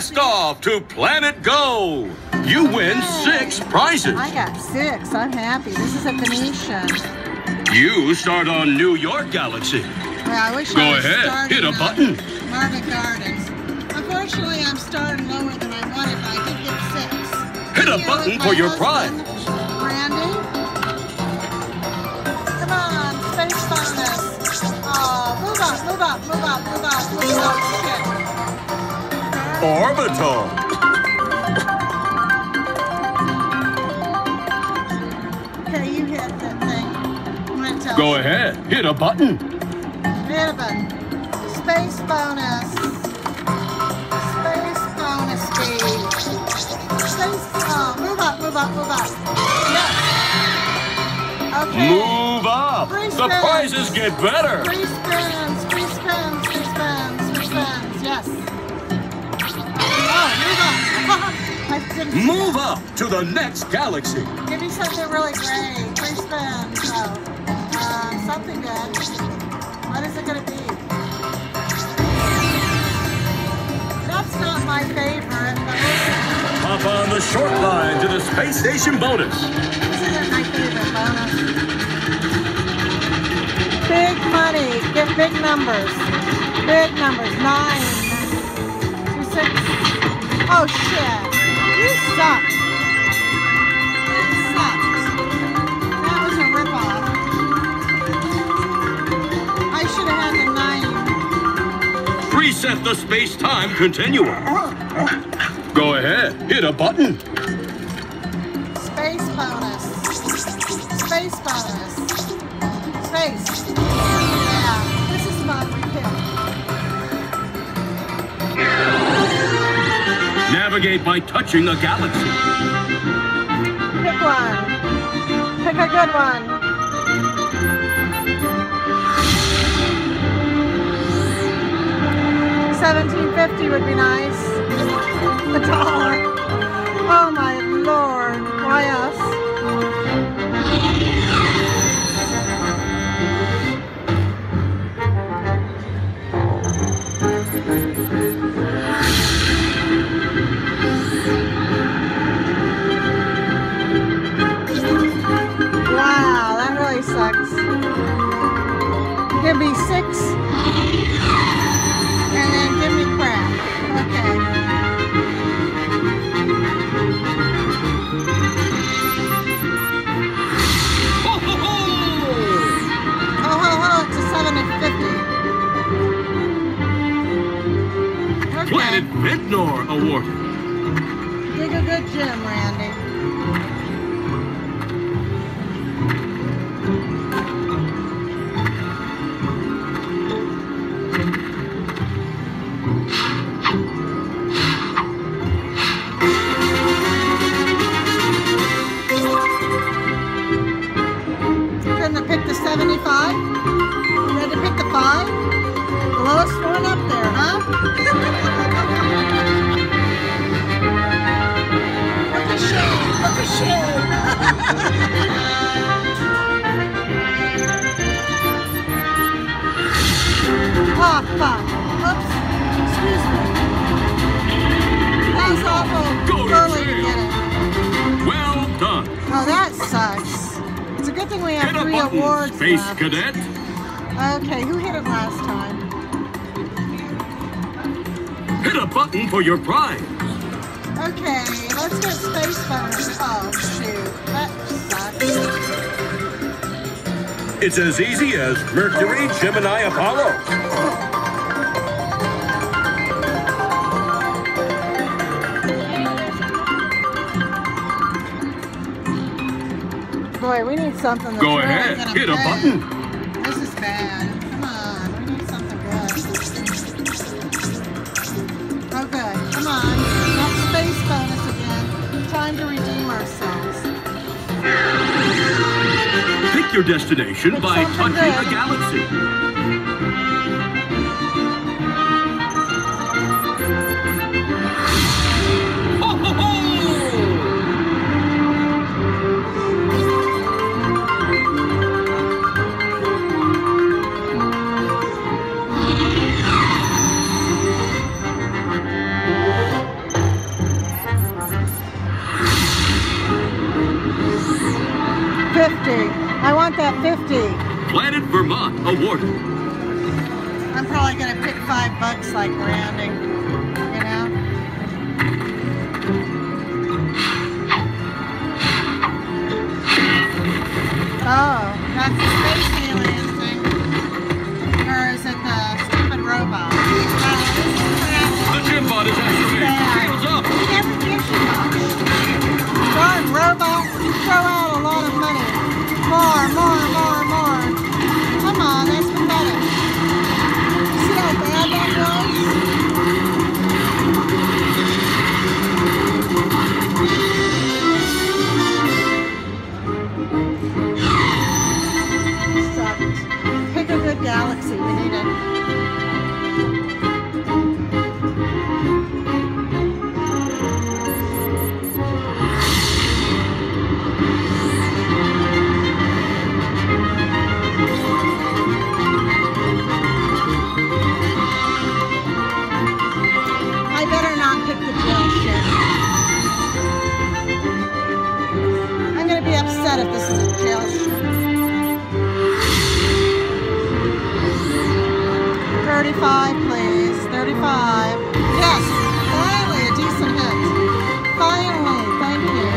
Blast off to Planet Go. You win 6 prizes. I got 6. I'm happy. This is a Venetian. You start on New York Galaxy. Well, I wish Go I was ahead, starting hit a on button. Marvin Gardens. Unfortunately, I'm starting lower than I wanted, but I did get 6. Hit a Here button with for my your husband, prize. Randy. Come on, space bonus. Oh, move up, move up, move up, move up, move up. Shit. Orbital. Okay, you hit that thing. I'm gonna tell Go you. ahead, hit a button. Hit a button. Space bonus. Space bonus speed. Space, move up, move up, move up. Yes. Okay. Move up. Free The spins. prizes get better. Free spins, free spins, free spins, free spins. Yes. Oh, move up. I didn't see Move that. up to the next galaxy. Give me something really great. Free spins. So, something good. What is it going to be? That's not my favorite, but listen. Hop on the short line to the space station bonus. This isn't my favorite bonus. Big money. Get big numbers. Big numbers. 9. 2, 6. Oh, shit. You suck. You sucked. That was a ripoff. I should have had the 9. Reset the space-time continuum. Go ahead, hit a button. Space bonus. Space bonus. Space. Yeah, this is my repick. Navigate by touching a galaxy. Pick one. Pick a good one. $17.50 would be nice. $1. Oh my Lord. Why us? Wow, that really sucks. Give me 6 and then give me crap. Okay. Ho, ho, ho! Oh, ho, ho, it's a $7.50. Okay. Planet Ventnor awarded. Dig a good gym, Randy. Couldn't have picked the 75? You had to pick the 5? The lowest one up there, huh? Look at shame, look at shame. Oh, fuck. Oops. Excuse me. That was awful Go to early to jail. get it. Well done. Oh, that sucks. It's a good thing we have Hit a 3 button, awards Space left. Cadet. Okay, who hit it last time? Hit a button for your prize. Okay, let's get space bonus. Oh, shoot. That sucks. It's as easy as Mercury, Gemini, Apollo. Boy, we need something that's Go really ahead, gonna hit a pay. button. This is bad. Come on, we need something good. Okay, come on. Not space bonus again. Time to redeem ourselves. Pick your destination Pick by something touching good. a galaxy. Ho, ho, ho! 50. I want that 50. Planet Vermont awarded. I'm probably going to pick $5 like Randy, you know? Oh, that's the space alien thing. Or is it the stupid robot? The Gymbot is activated. Shields up. He never gives you much. Darn robot, you throw out a lot of money. More. Come on, that's pathetic. See how bad that was? Sucked. Pick a good galaxy, we need it. If this is a jail ship. 35, please. 35. Yes, finally a decent hit. Finally, thank you.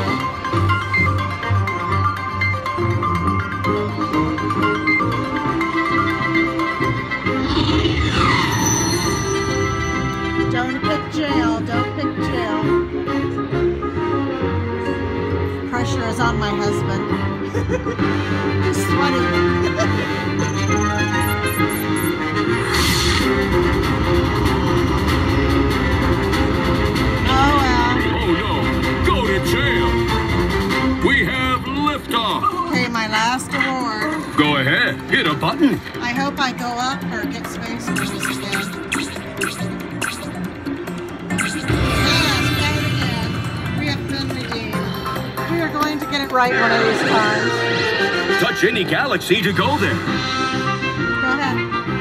Don't pick jail. Don't pick jail. Pressure is on my husband. He's sweating. Oh well. Oh no, go to jail. We have liftoff. Okay, my last award. Go ahead, hit a button. I hope I go up or get space boost again. Get it right one of these times. Touch any galaxy to go there. Go ahead.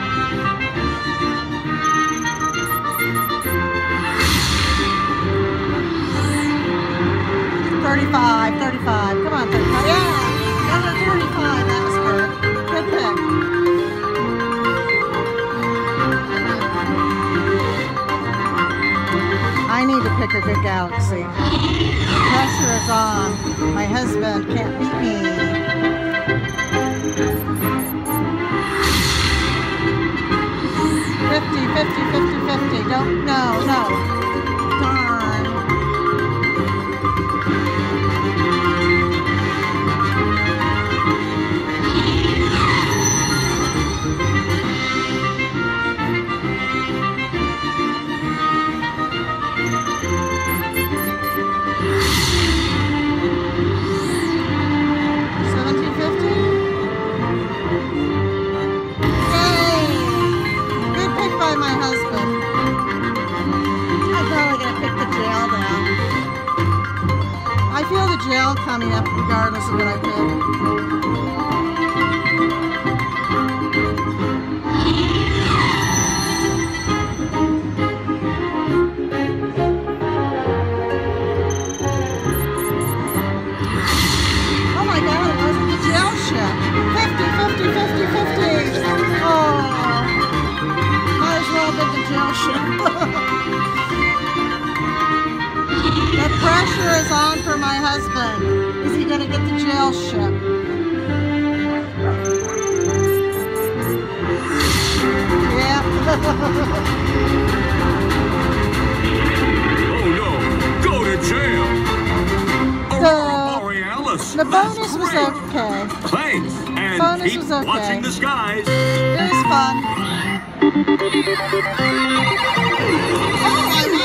$35. Come on, 35. Yeah, number 35. That was good. Good pick. I need to pick a good galaxy. The pressure is on. My husband can't beat me. $50. Don't, no. Darn. Jail coming up regardless of what I pick. Oh my God, it wasn't the jail ship. 50. Oh, might as well get the jail ship. The pressure is on for my husband. Is he going to get the jail ship? Yeah. Oh no, go to jail. Aurora Borealis. The bonus was okay. Thanks, and Bonus keep was okay. watching the skies. It was fun. Oh, I